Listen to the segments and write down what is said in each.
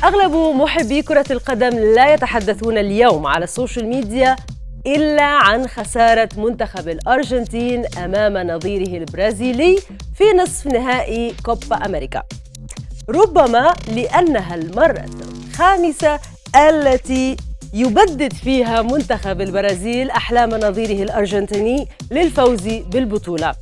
أغلب محبي كرة القدم لا يتحدثون اليوم على السوشيال ميديا إلا عن خسارة منتخب الأرجنتين أمام نظيره البرازيلي في نصف نهائي كوبا أمريكا، ربما لأنها المرة الخامسة التي يبدد فيها منتخب البرازيل أحلام نظيره الأرجنتيني للفوز بالبطولة.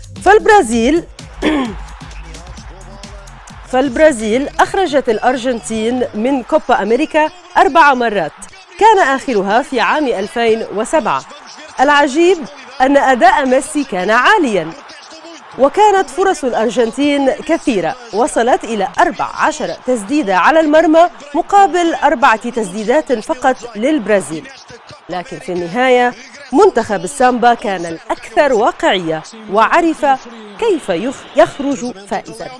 فالبرازيل أخرجت الأرجنتين من كوبا أمريكا 4 مرات، كان آخرها في عام 2007. العجيب أن أداء ميسي كان عالياً، وكانت فرص الأرجنتين كثيرة، وصلت إلى 14 تسديدة على المرمى مقابل 4 تسديدات فقط للبرازيل. لكن في النهاية منتخب السامبا كان الأكثر واقعية وعرف كيف يخرج فائزاً.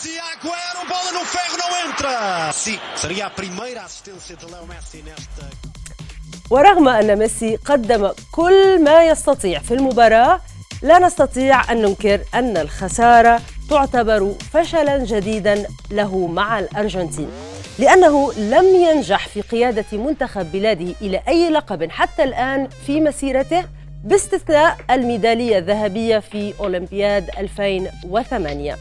ورغم أن ميسي قدم كل ما يستطيع في المباراة، لا نستطيع أن ننكر أن الخسارة تعتبر فشلاً جديداً له مع الأرجنتين، لأنه لم ينجح في قيادة منتخب بلاده إلى أي لقب حتى الآن في مسيرته، باستثناء الميدالية الذهبية في أولمبياد 2008.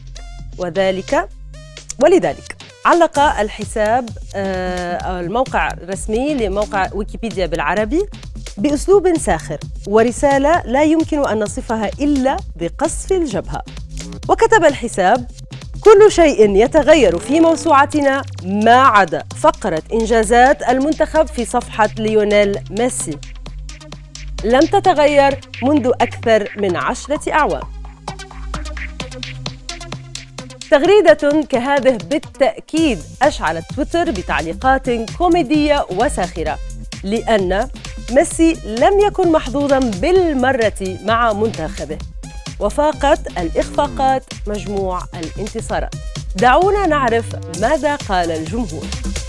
ولذلك علق الحساب الموقع الرسمي لموقع ويكيبيديا بالعربي بأسلوب ساخر ورسالة لا يمكن أن نصفها إلا بقصف الجبهة. وكتب الحساب: كل شيء يتغير في موسوعتنا ما عدا فقرة إنجازات المنتخب في صفحة ليونيل ميسي، لم تتغير منذ أكثر من 10 أعوام. تغريدة كهذه بالتأكيد أشعلت تويتر بتعليقات كوميدية وساخرة، لأن ميسي لم يكن محظوظاً بالمرة مع منتخبه، وفاقت الإخفاقات مجموع الانتصارات. دعونا نعرف ماذا قال الجمهور.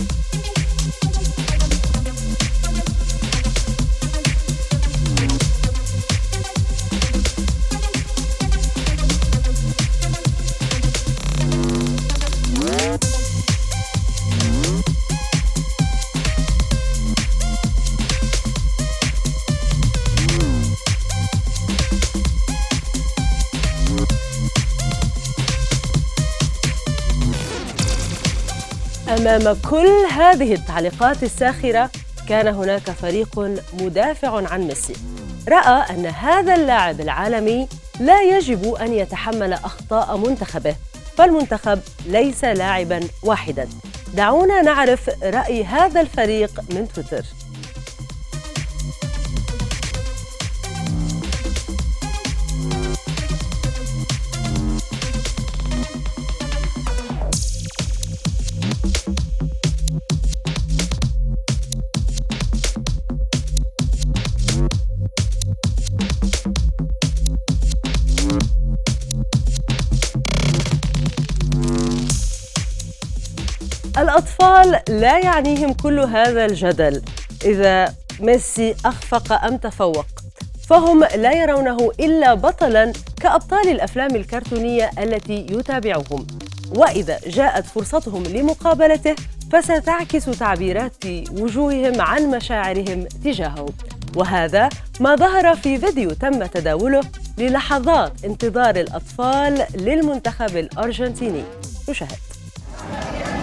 أمام كل هذه التعليقات الساخرة، كان هناك فريق مدافع عن ميسي رأى أن هذا اللاعب العالمي لا يجب أن يتحمل أخطاء منتخبه، فالمنتخب ليس لاعباً واحداً. دعونا نعرف رأي هذا الفريق من تويتر. الأطفال لا يعنيهم كل هذا الجدل إذا ميسي أخفق أم تفوق، فهم لا يرونه إلا بطلاً كأبطال الأفلام الكرتونية التي يتابعهم، وإذا جاءت فرصتهم لمقابلته فستعكس تعبيرات وجوههم عن مشاعرهم تجاهه. وهذا ما ظهر في فيديو تم تداوله للحظات انتظار الأطفال للمنتخب الأرجنتيني. نشاهد.